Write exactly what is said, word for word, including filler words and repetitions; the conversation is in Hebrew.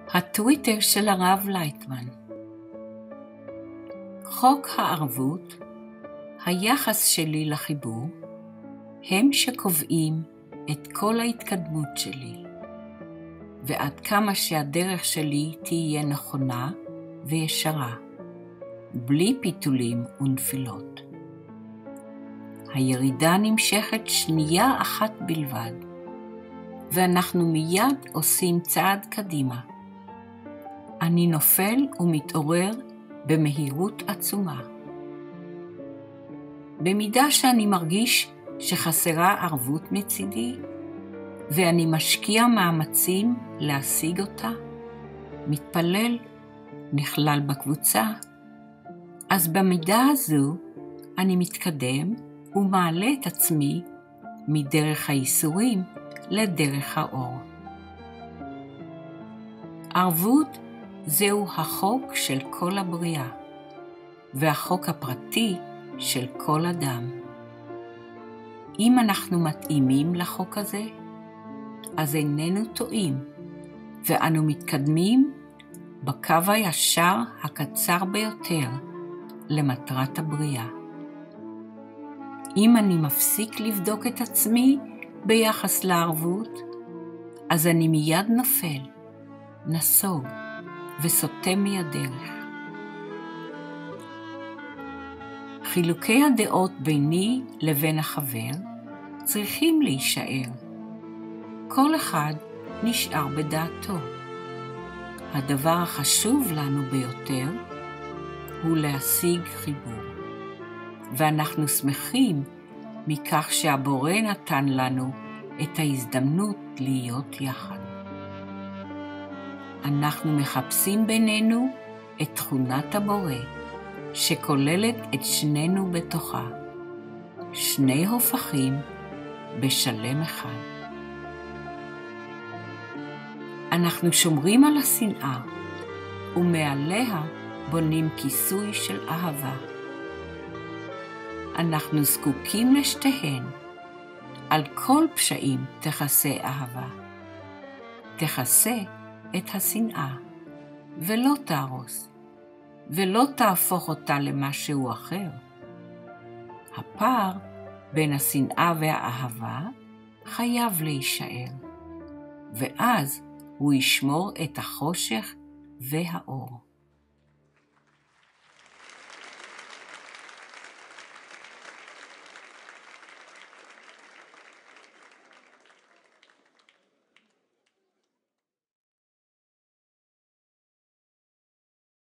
הטוויטר של הרב לייטמן. חוק הערבות, היחס שלי לחיבור, הם שקובעים את כל ההתקדמות שלי, ועד כמה שהדרך שלי תהיה נכונה וישרה, בלי פיתולים ונפילות. הירידה נמשכת שנייה אחת בלבד, ואנחנו מיד עושים צעד קדימה. אני נופל ומתעורר במהירות עצומה. במידה שאני מרגיש שחסרה ערבות מצידי, ואני משקיע מאמצים להשיג אותה, מתפלל, נכלל בקבוצה, אז במידה הזו אני מתקדם ומעלה את עצמי מדרך הייסורים לדרך האור. ערבות זהו החוק של כל הבריאה, והחוק הפרטי של כל אדם. אם אנחנו מתאימים לחוק הזה, אז איננו טועים, ואנו מתקדמים בקו הישר הקצר ביותר למטרת הבריאה. אם אני מפסיק לבדוק את עצמי ביחס לערבות, אז אני מיד נופל, נסוג וסוטה מהדרך. חילוקי הדעות ביני לבין החבר צריכים להישאר. כל אחד נשאר בדעתו. הדבר החשוב לנו ביותר הוא להשיג חיבור. ואנחנו שמחים מכך שהבורא נתן לנו את ההזדמנות להיות יחד. אנחנו מחפשים בינינו את תכונת הבורא, שכוללת את שנינו בתוכה, שני הופכים בשלם אחד. אנחנו שומרים על השנאה, ומעליה בונים כיסוי של אהבה. אנחנו זקוקים לשתיהן, על כל פשעים תכסה אהבה. תכסה את השנאה, ולא תהרוס, ולא תהפוך אותה למשהו אחר. הפער בין השנאה והאהבה חייב להישאר, ואז הוא ישמור את החושך והאור.